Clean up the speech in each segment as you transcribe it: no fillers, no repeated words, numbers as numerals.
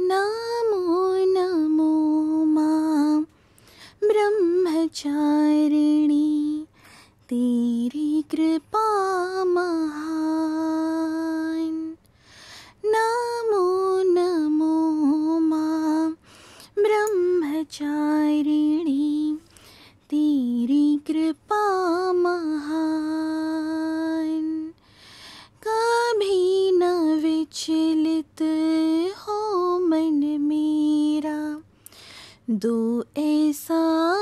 नमो नमो माँ ब्रह्मचारिणी, तेरी कृपा महान। नमो नमो माँ ब्रह्मचारिणी, तेरी कृपा महान। कभी न विचलित हो मन मेरा, दो ऐसा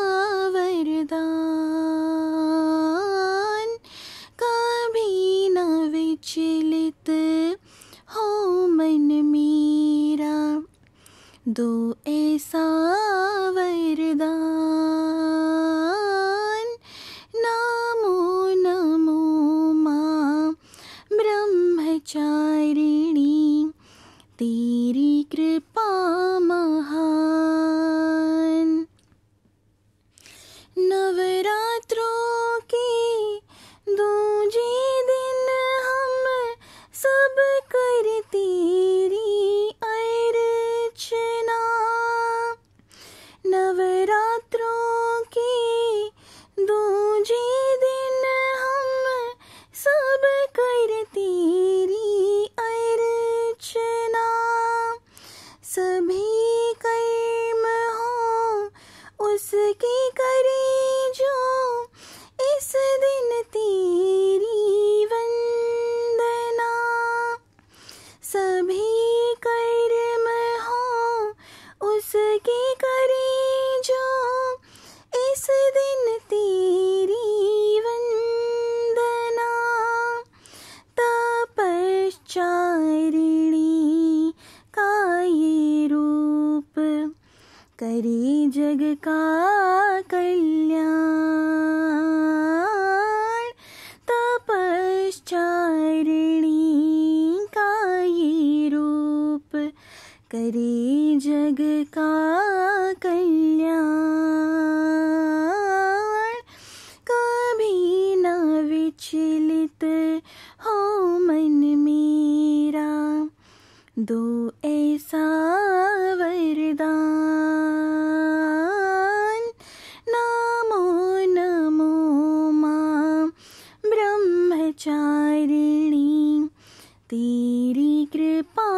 वरदान। कभी न विचलित हो मन मेरा, दो ऐसा वरदान। नमो नमो माँ ब्रह्मचारिणी, तेरी कृपा महान। नवरात्रों के दूजे दिन हम सब कर तेरी अर्चना। नवरात्रों के दूजे दिन हम सब कर तेरी अर्चना। सभी कर्म हो उसकी करे जो, इस दिन तेरी वंदना। सभी कर्म हो उसकी करे जो, इस दिन तेरी वंदना। तपश्चारिणी का ये रूप, करे जग का कल्याण। तपश्चारिणी का ये रूप, करे जग का कल्याण। कभी न विचलित हो मन मेरा, दो ऐसा वरदान। नमो नमो माँ ब्रह्मचारिणी, तेरी कृपा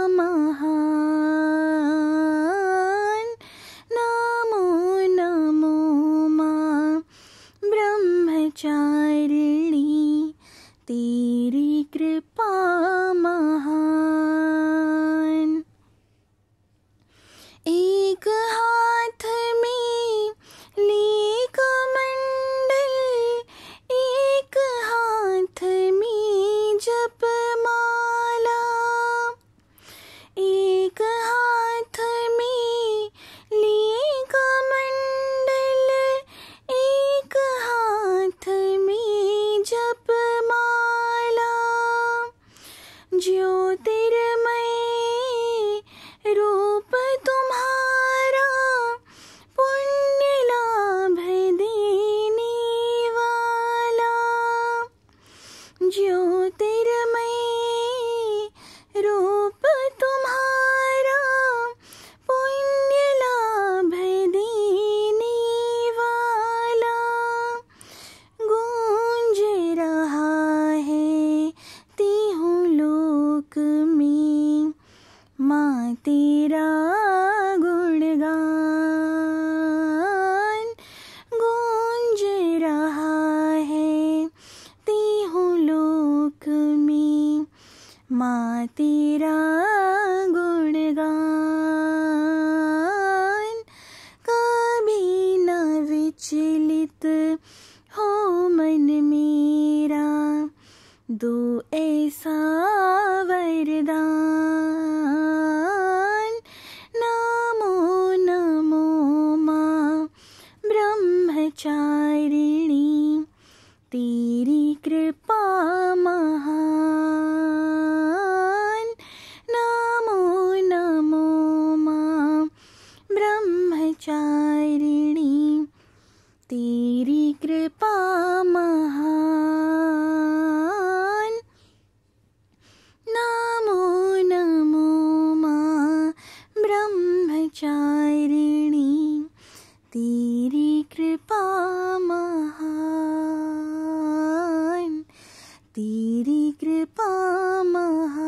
महान। नमो नमो माँ ब्रह्मचारिणी, तेरी कृपा महान। एक हाथ में लिए कमंडल, एक हाथ में जपमाला। एक हाथ में लिए कमंडल, एक हाथ में जपमाला। ज्योतिर्मय रूप तुम्हारा, पुण्य लाभ देने वाला। ज्योतिर्मय रूप तुम्हारा, पुण्य लाभ देने वाला। गूंज रहा है तीहों लोक में, माँ तेरा गुणगान। गूंज रहा है तीहों लोक में, माँ तेरा गुणगान। कभी न विचलित हो मन मेरा, दो ऐसा वरदान। नमो नमो माँ ब्रह्मचारिणी, तेरी कृपा महान। नमो नमो माँ ब्रह्मचारिणी, तेरी कृपा महान। नमो नमो माँ तेरी कृपा महान, तेरी कृपा महान।